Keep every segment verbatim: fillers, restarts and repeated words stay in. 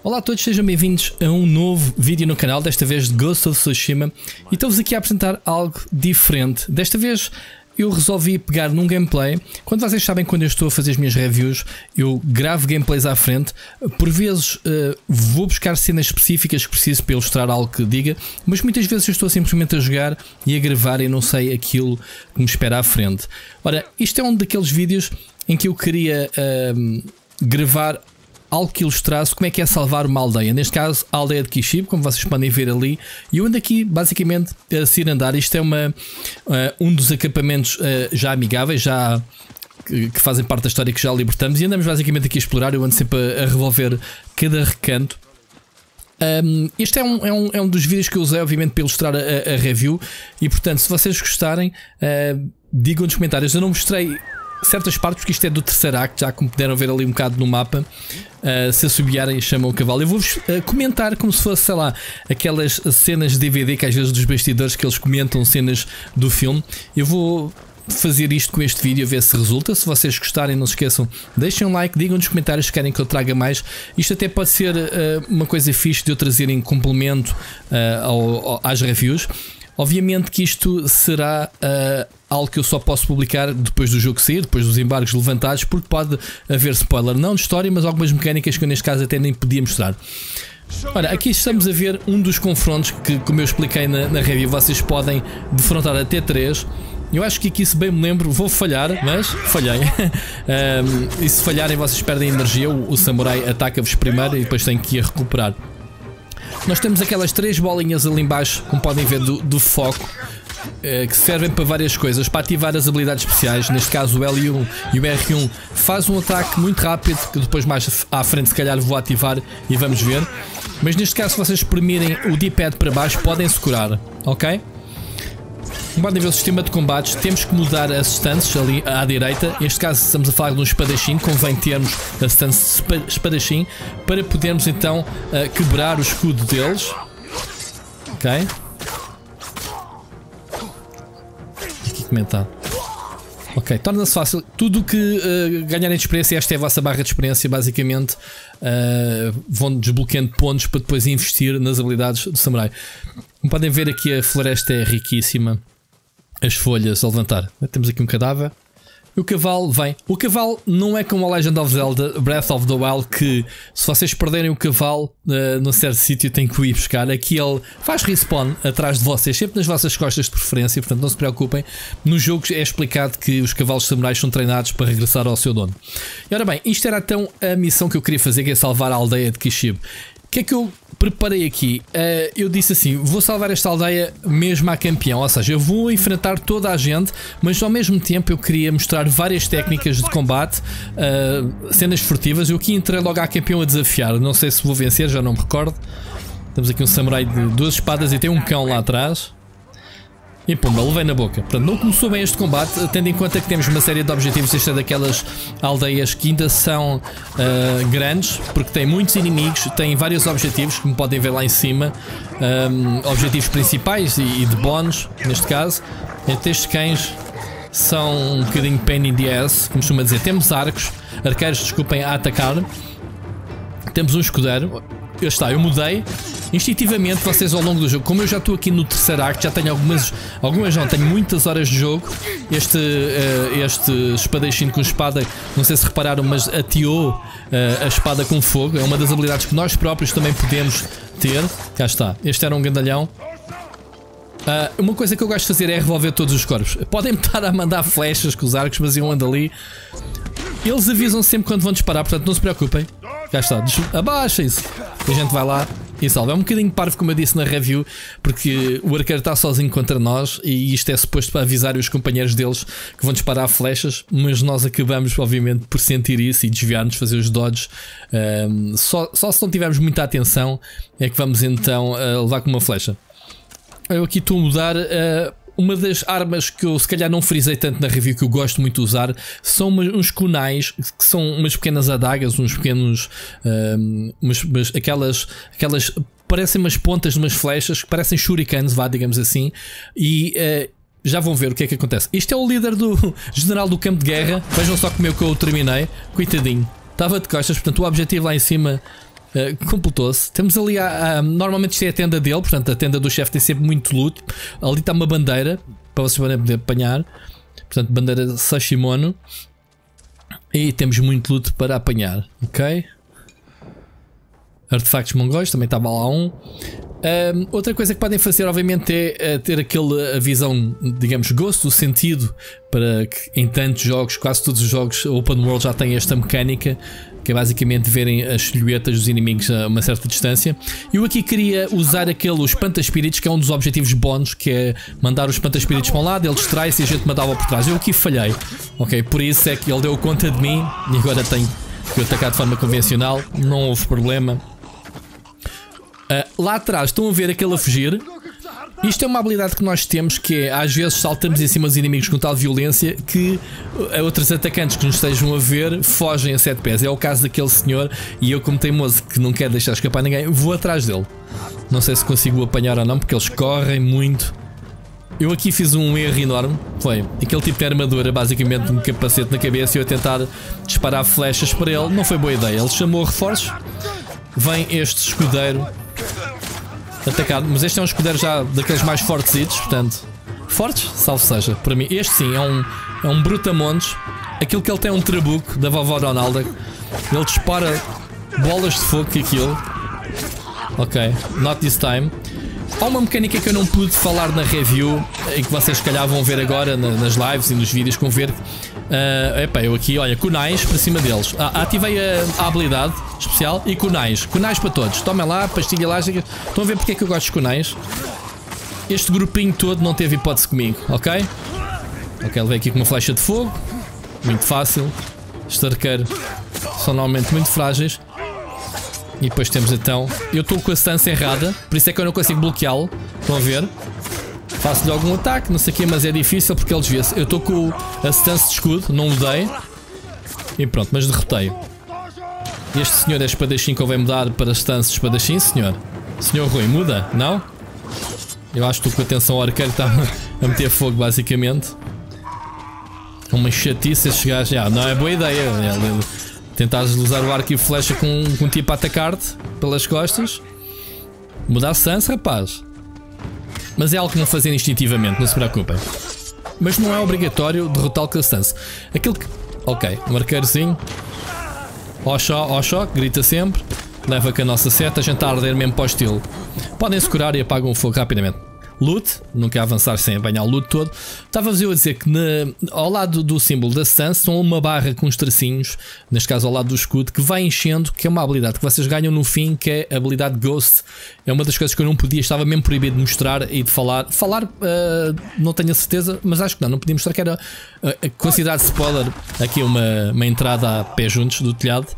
Olá a todos, sejam bem-vindos a um novo vídeo no canal, desta vez de Ghost of Tsushima, e estou-vos aqui a apresentar algo diferente. Desta vez eu resolvi pegar num gameplay. Quando vocês sabem, quando eu estou a fazer as minhas reviews, eu gravo gameplays à frente. Por vezes uh, vou buscar cenas específicas que preciso para ilustrar algo que diga, mas muitas vezes eu estou simplesmente a jogar e a gravar e não sei aquilo que me espera à frente. Ora, isto é um daqueles vídeos em que eu queria uh, gravar algo que ilustrasse como é que é salvar uma aldeia. Neste caso, a aldeia de Kishibe, como vocês podem ver ali. E eu ando aqui basicamente a se andar. Isto é uma, uh, um dos acampamentos uh, já amigáveis, já que, que fazem parte da história que já libertamos. E andamos basicamente aqui a explorar. Eu ando sempre a, a revolver cada recanto. Um, este é um, é, um, é um dos vídeos que eu usei, obviamente, para ilustrar a, a review. E portanto, se vocês gostarem, uh, digam nos comentários. Eu não mostrei certas partes porque isto é do terceiro acto, já como puderam ver ali um bocado no mapa. Uh, se assobiarem, chamam o cavalo. Eu vou-vos uh, comentar como se fosse, sei lá, aquelas cenas de D V D que às vezes dos bastidores que eles comentam cenas do filme. Eu vou fazer isto com este vídeo, a ver se resulta. Se vocês gostarem, não se esqueçam, deixem um like, digam nos comentários se querem que eu traga mais. Isto até pode ser uh, uma coisa fixe de eu trazer em complemento uh, ao, ao, às reviews. Obviamente que isto será uh, algo que eu só posso publicar depois do jogo sair, depois dos embargos levantados, porque pode haver spoiler, não de história, mas algumas mecânicas que eu neste caso até nem podia mostrar. Ora, aqui estamos a ver um dos confrontos que, como eu expliquei na, na review, vocês podem defrontar até três. Eu acho que aqui, se bem me lembro, vou falhar, mas falhei. um, e se falharem, vocês perdem energia. O, o samurai ataca-vos primeiro e depois tem que ir recuperar. Nós temos aquelas três bolinhas ali embaixo, como podem ver, do, do foco, eh, que servem para várias coisas, para ativar as habilidades especiais. Neste caso o L um e o R um faz um ataque muito rápido, que depois mais à frente se calhar vou ativar e vamos ver. Mas neste caso, se vocês exprimirem o D-pad para baixo, podem-se curar, ok? Como podem ver o sistema de combates, temos que mudar as stances ali à direita. Neste caso estamos a falar de um espadachim, convém termos a stance espadachim para podermos então uh, quebrar o escudo deles. Ok? Aqui comentar. Ok, torna-se fácil. Tudo o que uh, ganharem de experiência, esta é a vossa barra de experiência, basicamente. Uh, vão desbloqueando pontos para depois investir nas habilidades do samurai. Como podem ver aqui, a floresta é riquíssima. As folhas a levantar. Temos aqui um cadáver. O cavalo vem. O cavalo não é como a Legend of Zelda Breath of the Wild, que se vocês perderem o cavalo uh, num certo sítio tem que o ir buscar. Aqui ele faz respawn atrás de vocês, sempre nas vossas costas de preferência, portanto não se preocupem. No jogo é explicado que os cavalos samurais são treinados para regressar ao seu dono. E ora bem, isto era então a missão que eu queria fazer, que é salvar a aldeia de Kishibe. O que é que eu preparei aqui? Uh, eu disse assim, vou salvar esta aldeia mesmo a campeão, ou seja, eu vou enfrentar toda a gente, mas ao mesmo tempo eu queria mostrar várias técnicas de combate, uh, cenas furtivas. Eu aqui entrei logo a campeão a desafiar, não sei se vou vencer, já não me recordo. Temos aqui um samurai de duas espadas e tem um cão lá atrás. E pumba, levei na boca. Portanto, não começou bem este combate, tendo em conta que temos uma série de objetivos. Esta é daquelas aldeias que ainda são uh, grandes, porque tem muitos inimigos, tem vários objetivos, como podem ver lá em cima. Um, objetivos principais e, e de bónus, neste caso. Entre estes cães são um bocadinho pain in the ass, como costuma dizer. Temos arcos, arqueiros, desculpem, a atacar. Temos um escudeiro. Eu está, eu mudei. Instintivamente, vocês ao longo do jogo, como eu já estou aqui no terceiro acto, já tenho algumas, algumas não, tenho muitas horas de jogo. Este, uh, este espadachim com espada, não sei se repararam, mas ateou uh, a espada com fogo. É uma das habilidades que nós próprios também podemos ter. Cá está, este era um gandalhão. Uh, uma coisa que eu gosto de fazer é revolver todos os corpos. Podem-me estar a mandar flechas com os arcos, mas eu ando ali. Eles avisam sempre quando vão disparar, portanto não se preocupem. Cá está, abaixem-se. A gente vai lá e salva. É um bocadinho parvo, como eu disse na review, porque o arqueiro está sozinho contra nós e isto é suposto para avisar os companheiros deles que vão disparar flechas, mas nós acabamos obviamente por sentir isso e desviar-nos, fazer os dodges. Um, só, só se não tivermos muita atenção é que vamos então uh, levar com uma flecha. Eu aqui estou a mudar. Uh, Uma das armas que eu se calhar não frisei tanto na review, que eu gosto muito de usar, são uma, uns kunais, que são umas pequenas adagas, uns pequenos um, umas, umas, aquelas, aquelas parecem umas pontas de umas flechas, que parecem shurikens, vá, digamos assim. E uh, já vão ver o que é que acontece. Isto é o líder do general do campo de guerra. Vejam só como é que eu o terminei. Coitadinho, estava de costas, portanto o objetivo lá em cima Uh, completou-se. Temos ali a, a, normalmente isto é a tenda dele, portanto a tenda do chefe tem sempre muito loot. Ali está uma bandeira para vocês poderem apanhar. Portanto, bandeira Sashimono. E temos muito loot para apanhar. Ok. Artefactos mongóis, também estava lá um. Um, outra coisa que podem fazer, obviamente, é, é ter aquele, a visão, digamos, gosto, o sentido, para que em tantos jogos, quase todos os jogos Open World já têm esta mecânica, que é basicamente verem as silhuetas dos inimigos a uma certa distância. Eu aqui queria usar aquele espanta-espíritos, que é um dos objetivos bónus, que é mandar os espanta-espíritos para um lado, ele distrai-se e a gente mandava por trás. Eu aqui falhei, ok? Por isso é que ele deu conta de mim e agora tenho que atacar de forma convencional, não houve problema. Uh, lá atrás estão a ver aquele a fugir. Isto é uma habilidade que nós temos, que é às vezes saltamos em cima dos inimigos com tal violência que outros atacantes que nos estejam a ver fogem a sete pés. É o caso daquele senhor e eu, como teimoso que não quero deixar escapar ninguém, vou atrás dele. Não sei se consigo apanhar ou não, porque eles correm muito. Eu aqui fiz um erro enorme. Foi aquele tipo de armadura, basicamente um capacete na cabeça, e eu a tentar disparar flechas para ele. Não foi boa ideia. Ele chamou reforços. Vem este escudeiro atacado, mas este é um escudeiro já daqueles mais fortesitos, portanto, fortes, salvo seja, para mim. Este sim é um, é um brutamontes. Aquilo que ele tem é um trabuco da vovó Ronalda. Ele dispara bolas de fogo que aquilo. Ok, not this time. Há uma mecânica que eu não pude falar na review e que vocês se calhar vão ver agora na, nas lives e nos vídeos, com ver. Uh, epá, eu aqui, olha, kunais para cima deles. Ah, ativei a, a habilidade especial e kunais. Kunais para todos. Tomem lá, pastilha elástica. Estão a ver porque é que eu gosto de kunais? Este grupinho todo não teve hipótese comigo, ok? Ok, ele veio aqui com uma flecha de fogo. Muito fácil. Este arqueiro são normalmente muito frágeis. E depois temos então. Eu estou com a stance errada, por isso é que eu não consigo bloqueá-lo. Estão a ver? Faço-lhe algum ataque, não sei o quê, mas é difícil porque ele desvia-se. Eu estou com a stance de escudo, não mudei. E pronto, mas derrotei. Este senhor é espadachim, convém mudar para stance de espadachim, senhor. Senhor Rui, muda? Não? Eu acho que estou com atenção ao arqueiro, está a meter fogo, basicamente. Uma chatice estes gajos. Ah, não é boa ideia. É, tentares usar o arco e flecha com, com um tipo a atacar-te pelas costas. Mudar a stance, rapaz. Mas é algo que não fazem instintivamente, não se preocupem. Mas não é obrigatório derrotá-lo com a stance. Aquilo que... Ok, um arqueirozinho. Oxó, oxó, grita sempre. Leva com a nossa seta, a gente está a arder mesmo para o estilo. Podem-se curar e apagam o fogo rapidamente. Loot, nunca avançar sem apanhar o loot todo. Estava-vos eu a dizer que na, ao lado do símbolo da stance estão uma barra com uns tracinhos, neste caso ao lado do escudo, que vai enchendo, que é uma habilidade que vocês ganham no fim, que é a habilidade Ghost. É uma das coisas que eu não podia, estava mesmo proibido de mostrar e de falar. Falar, uh, não tenho a certeza, mas acho que não, não podia mostrar, que era uh, considerado spoiler, aqui uma, uma entrada a pé juntos do telhado.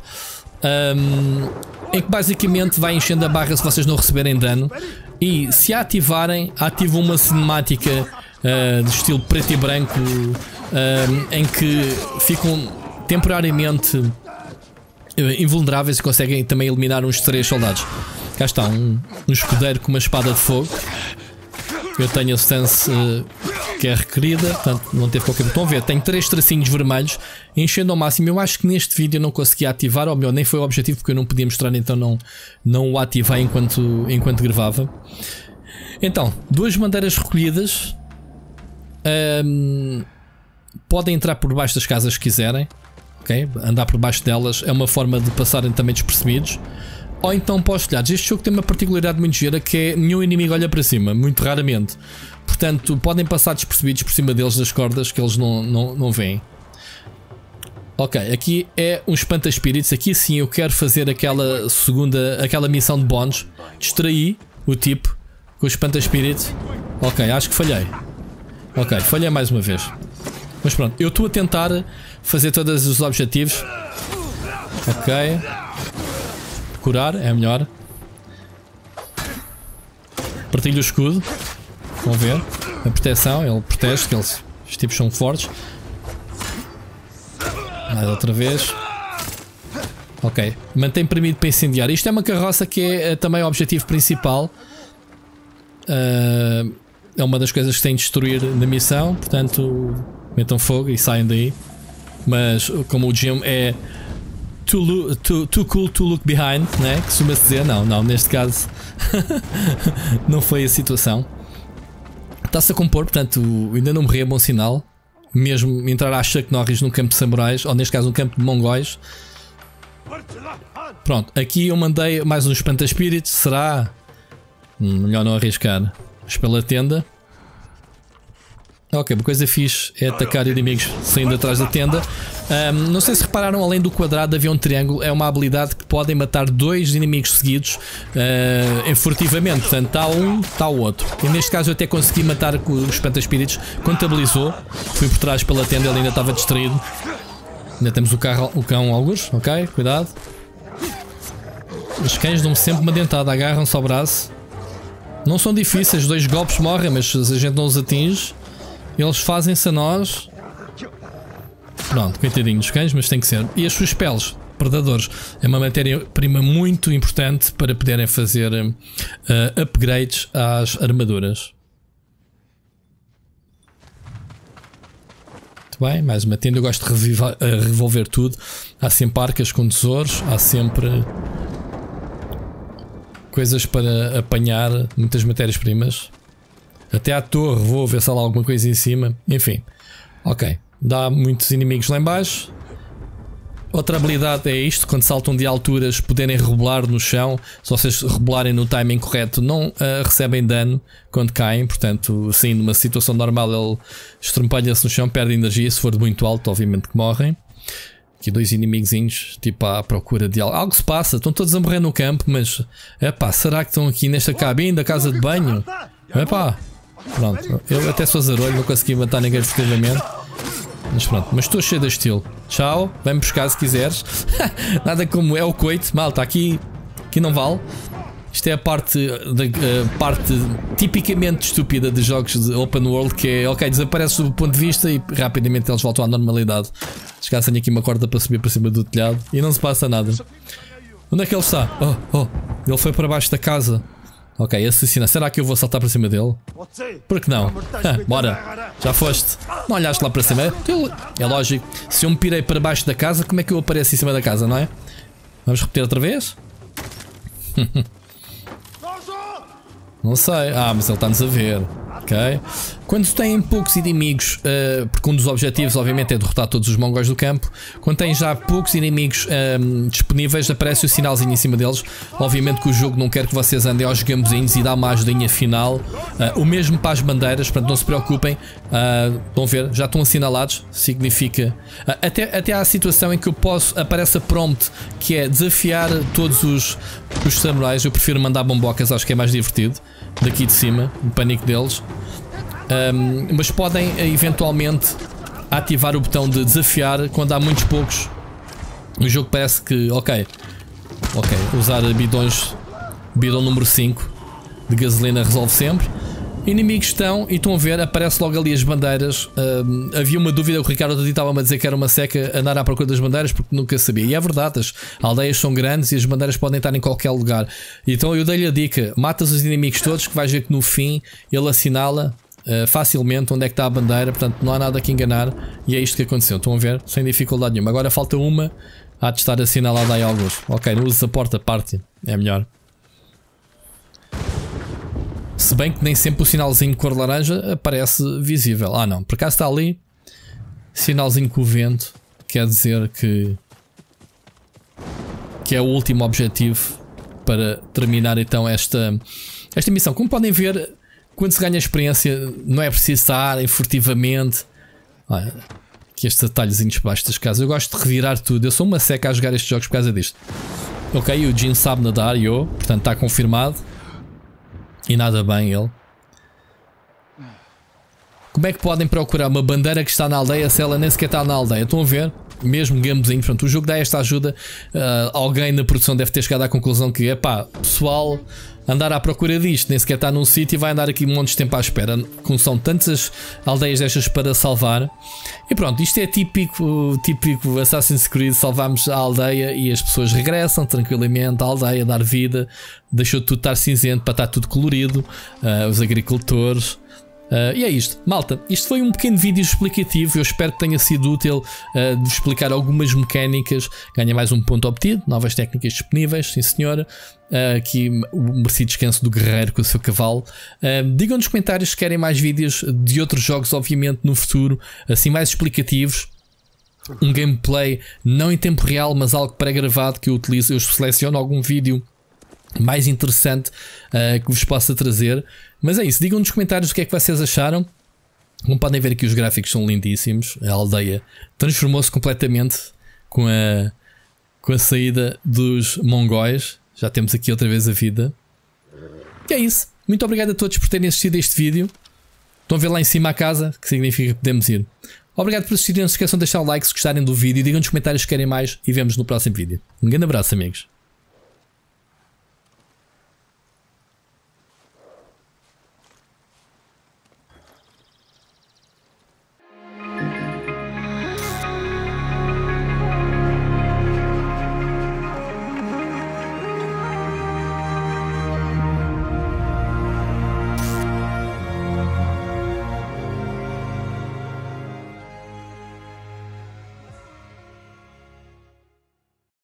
Um, em que basicamente vai enchendo a barra se vocês não receberem dano. E se a ativarem, ativam uma cinemática uh, de estilo preto e branco, uh, em que ficam temporariamente uh, invulneráveis e conseguem também eliminar uns três soldados. Cá está, um, um escudeiro com uma espada de fogo. Eu tenho a stance uh, que é requerida, portanto não teve qualquer botão. Ver, tenho três tracinhos vermelhos enchendo ao máximo. Eu acho que neste vídeo eu não consegui ativar, ou melhor, nem foi o objetivo porque eu não podia mostrar, então não, não o ativei enquanto, enquanto gravava. Então, duas bandeiras recolhidas. Um, podem entrar por baixo das casas se quiserem, okay? Andar por baixo delas é uma forma de passarem também despercebidos. Ou então para os telhados. Este jogo tem uma particularidade muito gira, que é nenhum inimigo olha para cima, muito raramente. Portanto, podem passar despercebidos por cima deles das cordas, que eles não, não, não veem. Ok, aqui é um espanta-espíritos. Aqui sim eu quero fazer aquela segunda, aquela missão de bónus. Distraí o tipo com o espanta-espíritos. Ok, acho que falhei. Ok, falhei mais uma vez. Mas pronto, eu estou a tentar fazer todos os objetivos. Ok. Curar é melhor. Partilho o escudo. Vão ver a proteção, ele protege, que eles, os tipos são fortes. Mais outra vez. Ok, mantém permitido para incendiar. Isto é uma carroça que é, é também o objetivo principal. Uh, é uma das coisas que tem de destruir na missão. Portanto, metam fogo e saem daí. Mas como o Jim é too, too, too cool to look behind, né? Costuma-se dizer, não, não, neste caso não foi a situação. Está-se a compor, portanto, ainda não morri, é bom sinal. Mesmo entrar a Chuck Norris num campo de samurais, ou neste caso um campo de mongóis. Pronto, aqui eu mandei mais um espanta-espíritos. Será? Hum, melhor não arriscar. Mas pela tenda. Ok, uma coisa fixe é atacar inimigos saindo atrás da tenda. Um, não sei se repararam, além do quadrado havia um triângulo. É uma habilidade que podem matar dois inimigos seguidos uh, furtivamente. Portanto, está um, está o outro. E neste caso eu até consegui matar com o espanta-espíritos. Contabilizou. Fui por trás pela tenda, ele ainda estava distraído. Ainda temos o, carro, o cão alguns. Ok, cuidado. Os cães dão sempre uma dentada, agarram-se ao braço. Não são difíceis, dois golpes morrem, mas se a gente não os atinge, eles fazem-se a nós. Pronto, coitadinhos dos cães, mas tem que ser. E as suas peles, predadores, é uma matéria-prima muito importante para poderem fazer uh, upgrades às armaduras. Muito bem, mais uma tenda. Eu gosto de revivar, uh, revolver tudo. Há sempre arcas com tesouros, há sempre coisas para apanhar, muitas matérias-primas. Até à torre, vou ver se há lá alguma coisa em cima. Enfim, ok. Dá muitos inimigos lá em baixo. Outra habilidade é isto: quando saltam de alturas, poderem rebolar no chão. Se vocês rebolarem no timing correto, não uh, recebem dano quando caem. Portanto, assim, numa situação normal, ele estrempalha-se no chão, perde energia. Se for de muito alto, obviamente que morrem. Aqui dois inimigozinhos, tipo à procura de algo. Algo se passa, estão todos a morrer no campo, mas epá, será que estão aqui nesta cabine da casa de banho? Epá, pronto, eu até sou zarolho, não consegui matar ninguém efetivamente. Mas pronto, mas estou cheio de estilo. Tchau, vem buscar se quiseres. Nada como é o coito, malta, aqui, aqui não vale. Isto é a parte, da, a parte tipicamente estúpida de jogos de open world, que é, ok, desapareces do ponto de vista e rapidamente eles voltam à normalidade. Descansem aqui uma corda para subir para cima do telhado e não se passa nada. Onde é que ele está? Oh, oh, ele foi para baixo da casa. Ok, assassina. Será que eu vou saltar para cima dele? Por que não? Bora, já foste. Não olhaste lá para cima? É lógico. Se eu me pirei para baixo da casa, como é que eu apareço em cima da casa, não é? Vamos repetir outra vez? Não sei. Ah, mas ele está-nos a ver. Ok. Quando têm poucos inimigos, uh, porque um dos objetivos obviamente é derrotar todos os mongóis do campo. Quando têm já poucos inimigos um, disponíveis, aparece o sinalzinho em cima deles. Obviamente que o jogo não quer que vocês andem aos gambozinhos e dá uma ajudinha final. uh, O mesmo para as bandeiras, portanto não se preocupem. uh, Estão a ver, já estão assinalados. Significa uh, até, até há a situação em que eu posso, aparece a prompt, que é desafiar todos os, os samurais. Eu prefiro mandar bombocas, acho que é mais divertido. Daqui de cima, o pânico deles. Um, mas podem eventualmente ativar o botão de desafiar quando há muitos poucos. O jogo parece que, ok, ok, usar bidões, bidão número cinco de gasolina resolve sempre. Inimigos estão e estão a ver, aparece logo ali as bandeiras. Um, havia uma dúvida, o Ricardo estava-me a dizer que era uma seca andar à procura das bandeiras porque nunca sabia. E é verdade, as aldeias são grandes e as bandeiras podem estar em qualquer lugar. Então eu dei-lhe a dica: matas os inimigos todos, que vais ver que no fim ele assinala uh, facilmente onde é que está a bandeira. Portanto não há nada que enganar. E é isto que aconteceu, estão a ver? Sem dificuldade nenhuma. Agora falta uma, há de estar assinalada aí alguns. Ok, não uses a porta, parte, é melhor. Se bem que nem sempre o sinalzinho de cor laranja aparece visível. Ah não, por acaso está ali. Sinalzinho com o vento. Quer dizer que Que é o último objetivo para terminar então esta, esta missão. Como podem ver, quando se ganha experiência, não é preciso estar furtivamente. Olha, aqui estes detalhezinhos debaixo das casas. Eu gosto de revirar tudo. Eu sou uma seca a jogar estes jogos por causa disto. Ok, o Jin sabe nadar e eu, portanto está confirmado. E nada bem ele. Como é que podem procurar uma bandeira que está na aldeia se ela nem sequer está na aldeia? Estão a ver? Mesmo gambozinho. Portanto, o jogo dá esta ajuda. Uh, alguém na produção deve ter chegado à conclusão que, epá, pessoal, andar à procura disto, nem sequer está num sítio e vai andar aqui um monte de tempo à espera. Como são tantas aldeias destas para salvar. E pronto, isto é típico, típico Assassin's Creed. Salvamos a aldeia e as pessoas regressam tranquilamente à aldeia, dar vida. Deixou de tudo estar cinzento para estar tudo colorido. Uh, os agricultores. Uh, e é isto, malta. Isto foi um pequeno vídeo explicativo. Eu espero que tenha sido útil uh, de explicar algumas mecânicas. Ganha mais um ponto obtido, novas técnicas disponíveis, sim senhora. Uh, aqui o merecido descanso do guerreiro com o seu cavalo. Uh, digam nos comentários se querem mais vídeos de outros jogos, obviamente, no futuro, assim mais explicativos. Um gameplay não em tempo real, mas algo pré-gravado que eu utilizo. Eu seleciono algum vídeo mais interessante uh, que vos possa trazer. Mas é isso, digam nos comentários o que é que vocês acharam. Como podem ver aqui, os gráficos são lindíssimos. A aldeia transformou-se completamente com a, com a saída dos mongóis. Já temos aqui outra vez a vida. E é isso, muito obrigado a todos por terem assistido a este vídeo. Estão a ver lá em cima a casa, que significa que podemos ir. Obrigado por assistirem, não se esqueçam de deixar o like se gostarem do vídeo. Digam nos comentários se querem mais e vemos no próximo vídeo. Um grande abraço, amigos.